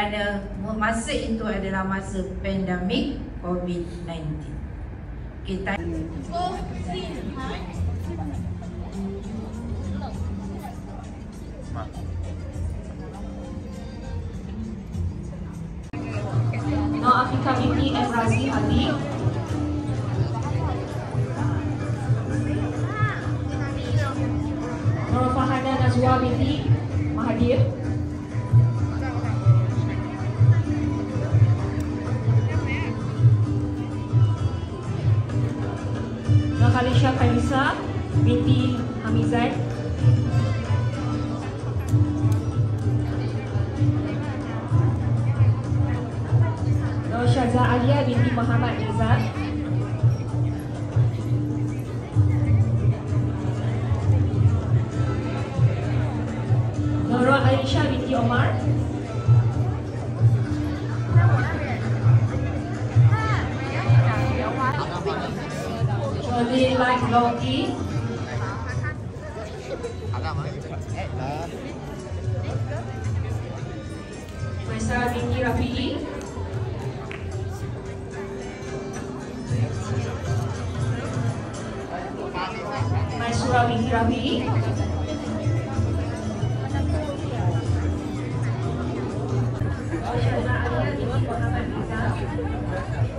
kerana masa itu adalah masa pandemik COVID-19. Kita Nur Afrika binti M. Razi Habib, Nur Fahana Najwa binti Mahathir, Nur Khalisha Khalisa binti Hamizan, Nur Syazah Alia binti Muhammad Rizal, Nur Aisyah binti Omar, Shirley Light Loki, Maisarah binti Rafi'i, Maisura binti Rafi'i, Syazah Alia binti Muhammad Rizal,